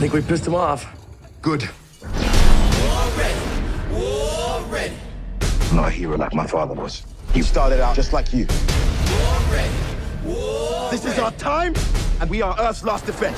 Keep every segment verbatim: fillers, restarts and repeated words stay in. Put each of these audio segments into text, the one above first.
think we pissed him off. Good. War ready. War ready. I'm not a hero like my father was. He started out just like you. War ready. War This ready. is our time, and we are Earth's last defense.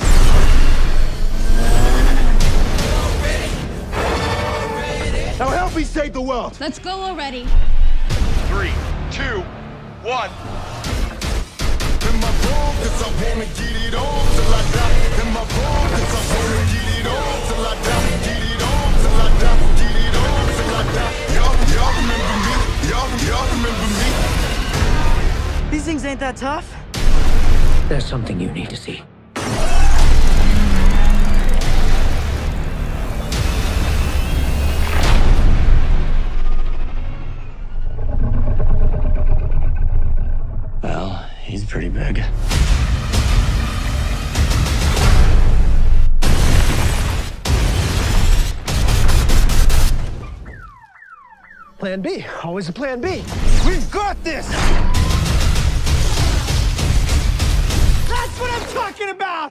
Now help me save the world. Let's go already. Three, two, one. In my bones, 'cause I wanna get it on till I die. In my bones, 'cause I wanna get it on till I die. Get it on till I die. Get it on till I die. Y'all, y'all remember me. Y'all, y'all remember me. These things ain't that tough. There's something you need to see. Well, he's pretty big. Plan B. Always a plan B. We've got this. That's what I'm talking about!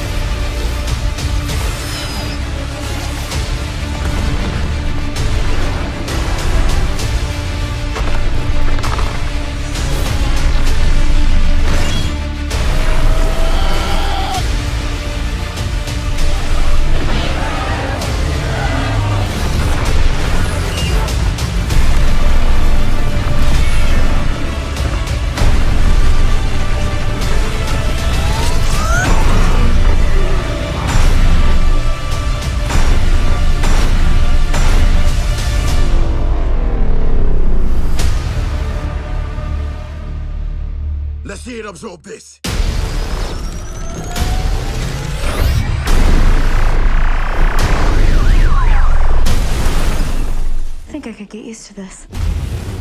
Let's see it absorb this. I think I could get used to this.